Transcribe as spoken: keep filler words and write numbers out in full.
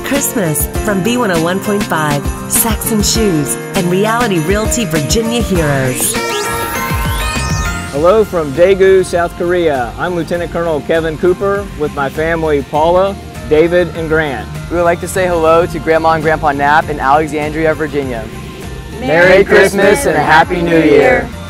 Christmas from B one oh one point five, Saxon Shoes, and Reality Realty Virginia Heroes. Hello from Daegu, South Korea. I'm Lieutenant Colonel Kevin Cooper with my family Paula, David, and Grant. We would like to say hello to Grandma and Grandpa Knapp in Alexandria, Virginia. Merry Christmas and a Happy New Year.